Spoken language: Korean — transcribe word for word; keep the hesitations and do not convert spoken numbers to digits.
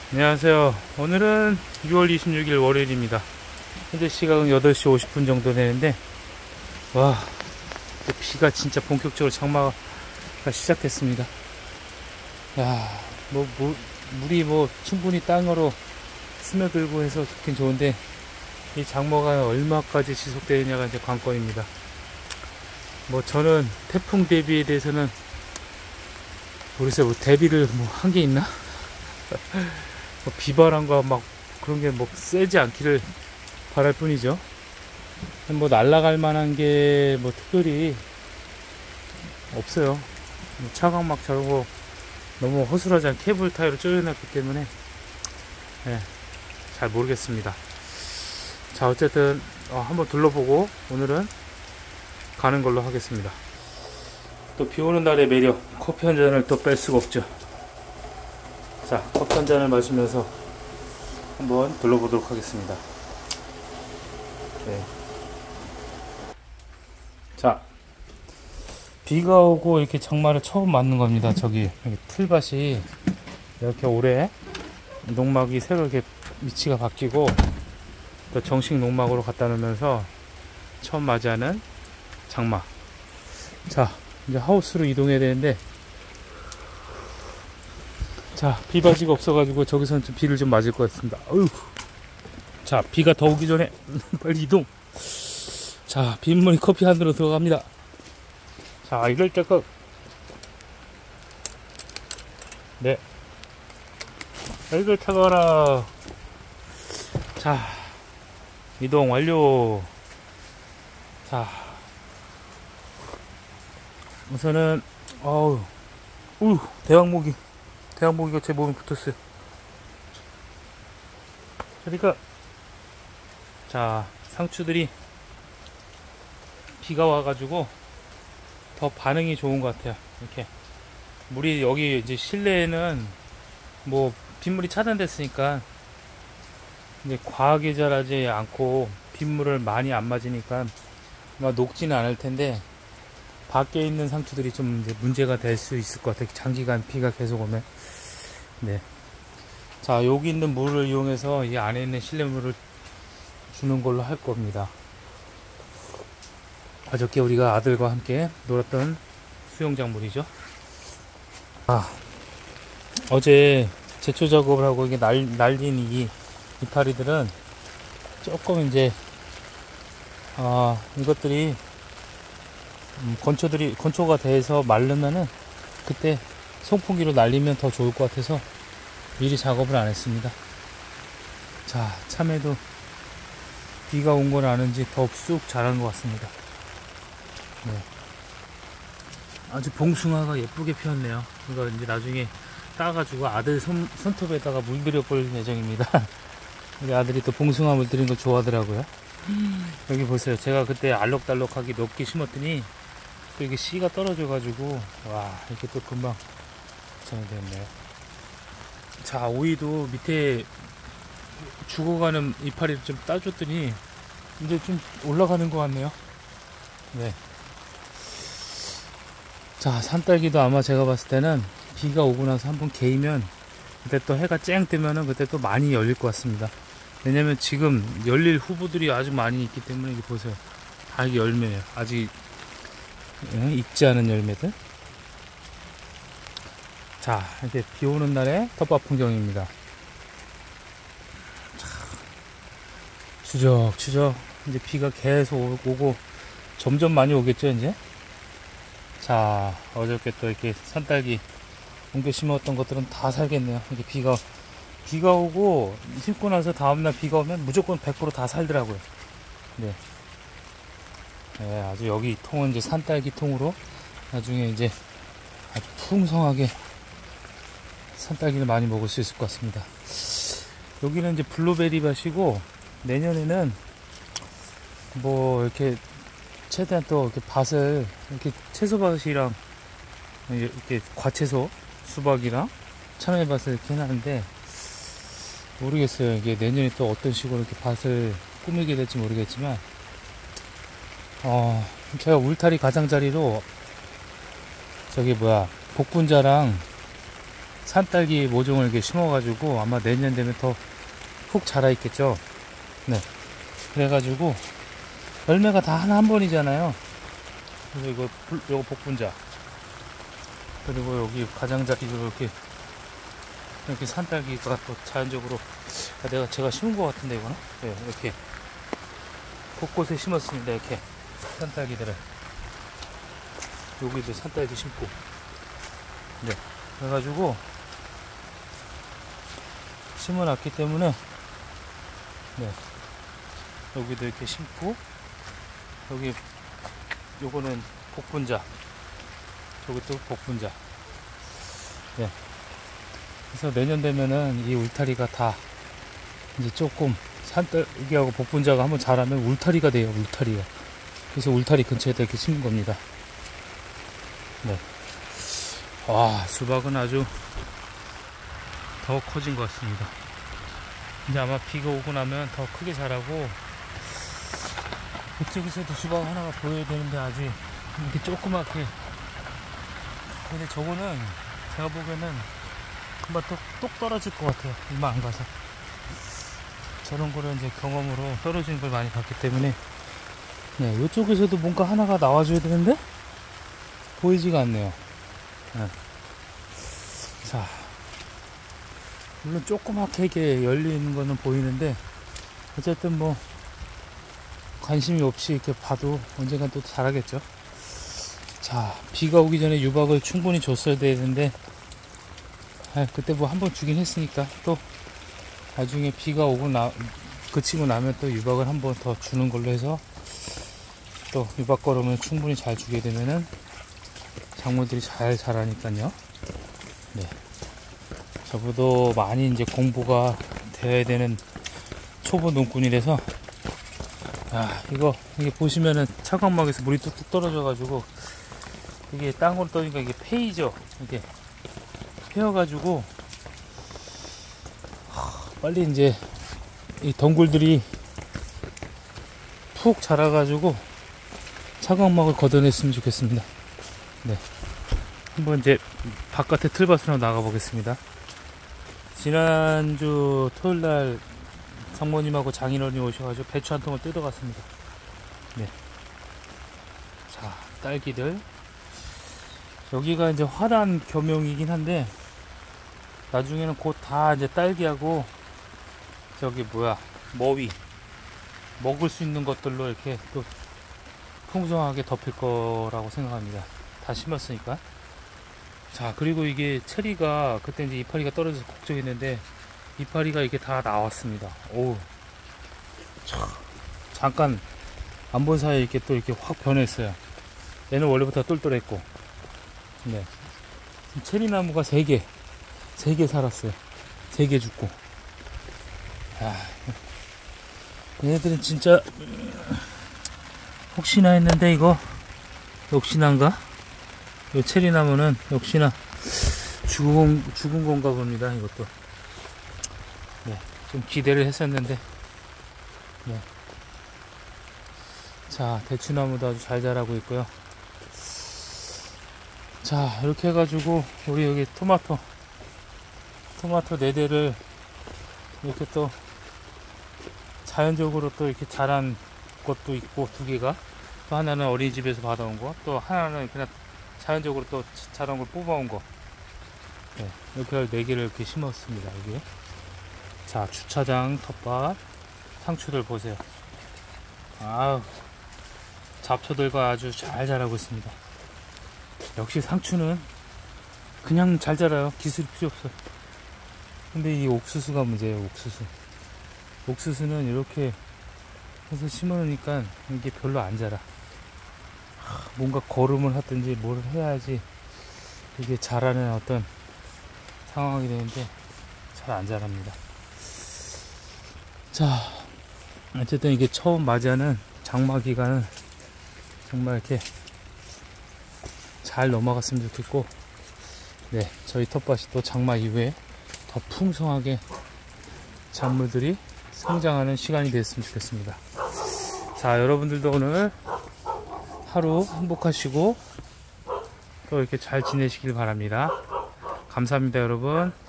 안녕하세요. 오늘은 유월 이십육일 월요일입니다. 현재 시각은 여덟 시 오십 분 정도 되는데, 와, 비가 진짜 본격적으로 장마가 시작됐습니다. 야, 뭐, 뭐 물이 뭐 충분히 땅으로 스며들고 해서 좋긴 좋은데, 이 장마가 얼마까지 지속되느냐가 이제 관건입니다. 뭐 저는 태풍 대비에 대해서는 모르겠어요. 뭐 대비를 뭐 한 게 있나? 뭐 비바람과 막 그런 게 뭐 세지 않기를 바랄 뿐이죠. 뭐 날아갈 만한 게 뭐 특별히 없어요. 뭐 차광막 저런 거 너무 허술하지 않게 케이블 타이로 쪼여놨기 때문에 네, 잘 모르겠습니다. 자, 어쨌든 어, 한번 둘러보고 오늘은 가는 걸로 하겠습니다. 또 비오는 날의 매력, 커피 한 잔을 또 뺄 수가 없죠. 자, 커피 한 잔을 마시면서 한번 둘러보도록 하겠습니다. 네. 자, 비가 오고 이렇게 장마를 처음 맞는 겁니다. 저기 틀밭이 이렇게 올해 농막이 새로 이렇게 위치가 바뀌고 또 정식 농막으로 갖다 놓으면서 처음 맞이하는 장마. 자, 이제 하우스로 이동해야 되는데, 자, 비바지가 없어가지고 저기서는 좀 비를 좀 맞을 것 같습니다. 어휴. 자, 비가 더 오기 전에 빨리 이동. 자, 빗물이 커피 안으로 들어갑니다. 자, 이럴 때껏 네, 이걸 타거라. 자, 이동 완료. 자, 우선은 어우, 우 대왕모기 대왕모기가 제 몸에 붙었어요. 그러니까 자, 상추들이 비가 와가지고 더 반응이 좋은 것 같아요. 이렇게 물이 여기 이제 실내에는 뭐 빗물이 차단됐으니까 이제 과하게 자라지 않고 빗물을 많이 안 맞으니까 아마 녹지는 않을 텐데, 밖에 있는 상추들이 좀 이제 문제가 될 수 있을 것 같아요. 장기간 비가 계속 오면. 네. 자, 여기 있는 물을 이용해서 이 안에 있는 실내물을 주는 걸로 할 겁니다. 어저께 우리가 아들과 함께 놀았던 수영장 물이죠. 아, 어제 제초 작업을 하고 이게 날, 날린 이 이파리들은 조금 이제 아, 이것들이 음, 건초들이 건초가 돼서 마르면은 그때 송풍기로 날리면 더 좋을 것 같아서 미리 작업을 안 했습니다. 자, 참외도 비가 온 건 아는지 더 쑥 자란 것 같습니다. 네. 아주 봉숭아가 예쁘게 피었네요. 이거 이제 나중에 따가지고 아들 손, 손톱에다가 물들여 볼 예정입니다. 우리 아들이 또 봉숭아 물들인 걸 좋아하더라고요. 음. 여기 보세요. 제가 그때 알록달록하게 몇 개 심었더니 또 이게 씨가 떨어져가지고, 와, 이렇게 또 금방 잘 됐네요. 자, 오이도 밑에 죽어가는 이파리를 좀 따줬더니 이제 좀 올라가는 것 같네요. 네. 자, 산딸기도 아마 제가 봤을 때는 비가 오고 나서 한번 개이면 그때 또 해가 쨍 뜨면은 그때 또 많이 열릴 것 같습니다. 왜냐면 지금 열릴 후보들이 아주 많이 있기 때문에, 이게 보세요. 다 이게 열매예요. 아직 예, 익지 않은 열매들. 자, 이렇게 비 오는 날의 텃밭 풍경입니다. 추적 추적 이제 비가 계속 오고 점점 많이 오겠죠 이제. 자, 어저께 또 이렇게 산딸기 옮겨 심었던 것들은 다 살겠네요. 이게 비가 비가 오고 심고 나서 다음날 비가 오면 무조건 백 퍼센트 다 살더라고요. 네. 네, 아주 여기 통은 이제 산딸기 통으로 나중에 이제 아주 풍성하게 산딸기를 많이 먹을 수 있을 것 같습니다. 여기는 이제 블루베리 밭이고, 내년에는 뭐 이렇게 최대한 또 이렇게 밭을 이렇게 채소밭이랑 이렇게 과채소 수박이랑 참외밭을 이렇게 해놨는데, 모르겠어요. 이게 내년에 또 어떤 식으로 이렇게 밭을 꾸미게 될지 모르겠지만, 어, 제가 울타리 가장자리로 저기 뭐야 복분자랑 산딸기 모종을 이렇게 심어가지고 아마 내년 되면 더 푹 자라 있겠죠. 네. 그래가지고 열매가 다 하나 한 번이잖아요. 그래서 이거 불, 요거 복분자. 그리고 여기 가장자리로 이렇게 이렇게 산딸기가 또 자연적으로 아, 내가 제가 심은 것 같은데 이거는 네, 이렇게 곳곳에 심었습니다. 이렇게 산딸기들을 여기도 산딸기 심고 네 그래가지고 심어놨기 때문에 네 여기도 이렇게 심고 여기 요거는 복분자 저것도 복분자 네 그래서 내년 되면은 이 울타리가 다 이제 조금 산딸기하고 복분자가 한번 자라면 울타리가 돼요. 울타리가. 그래서 울타리 근처에다 이렇게 심은 겁니다. 네. 와, 수박은 아주 더 커진 것 같습니다. 이제 아마 비가 오고 나면 더 크게 자라고 이쪽에서도 수박 하나가 보여야 되는데 아직 이렇게 조그맣게. 근데 저거는 제가 보기에는 금방 또, 똑 떨어질 것 같아요. 얼마 안 가서. 저런 거를 이제 경험으로 떨어지는 걸 많이 봤기 때문에. 네, 이쪽에서도 뭔가 하나가 나와줘야 되는데, 보이지가 않네요. 네. 자, 물론 조그맣게 이렇게 열리는 거는 보이는데, 어쨌든 뭐, 관심이 없이 이렇게 봐도 언젠간 또 자라겠죠. 자, 비가 오기 전에 유박을 충분히 줬어야 되는데, 아, 그때 뭐 한번 주긴 했으니까 또 나중에 비가 오고 나 그치고 나면 또 유박을 한번 더 주는 걸로 해서 또 유박 거름을 충분히 잘 주게 되면은 작물들이 잘 자라니까요. 네. 저보다 많이 이제 공부가 되어야 되는 초보 농꾼이라서 아 이거 이게 보시면은 차광막에서 물이 뚝뚝 떨어져 가지고 이게 땅으로 떠니까 이게 페이죠. 이게 페어가지고 빨리 이제 이 덩굴들이 푹 자라가지고 차광막을 걷어냈으면 좋겠습니다. 네, 한번 이제 바깥에 틀밭으로 나가 보겠습니다. 지난주 토요일날 장모님하고 장인어른이 오셔가지고 배추 한 통을 뜯어갔습니다. 네, 자 딸기들. 여기가 이제 화단 겸용이긴 한데 나중에는 곧 다 이제 딸기하고 저기 뭐야 머위 먹을 수 있는 것들로 이렇게 또 풍성하게 덮일 거라고 생각합니다. 다 심었으니까. 자 그리고 이게 체리가 그때 이제 이파리가 떨어져서 걱정했는데 이파리가 이게 다 나왔습니다. 오, 참, 잠깐 안 본 사이에 이렇게 또 이렇게 확 변했어요. 얘는 원래부터 똘똘했고. 네. 체리나무가 세 개, 세 개 살았어요. 세 개 죽고. 아, 얘네들은 진짜, 혹시나 했는데, 이거, 역시나인가? 이 체리나무는 역시나 죽은, 죽은 건가 봅니다, 이것도. 네. 좀 기대를 했었는데, 네. 자, 대추나무도 아주 잘 자라고 있고요. 자 이렇게 해가지고 우리 여기 토마토 토마토 네 대를 이렇게 또 자연적으로 또 이렇게 자란 것도 있고 두 개가 또 하나는 어린이집에서 받아온 거 또 하나는 그냥 자연적으로 또 자란 걸 뽑아온 거 네, 이렇게 네 개를 이렇게 심었습니다. 여기 자 주차장 텃밭 상추들 보세요. 아우 잡초들과 아주 잘 자라고 있습니다. 역시 상추는 그냥 잘 자라요. 기술이 필요 없어. 근데 이 옥수수가 문제예요. 옥수수 옥수수는 이렇게 해서 심어놓으니까 이게 별로 안 자라. 뭔가 거름을 하든지 뭘 해야지 이게 자라는 어떤 상황이 되는데 잘 안 자랍니다. 자 어쨌든 이게 처음 맞이하는 장마 기간은 정말 이렇게 잘 넘어갔으면 좋겠고, 네, 저희 텃밭이 또 장마 이후에 더 풍성하게 작물들이 성장하는 시간이 됐으면 좋겠습니다. 자, 여러분들도 오늘 하루 행복하시고 또 이렇게 잘 지내시길 바랍니다. 감사합니다, 여러분.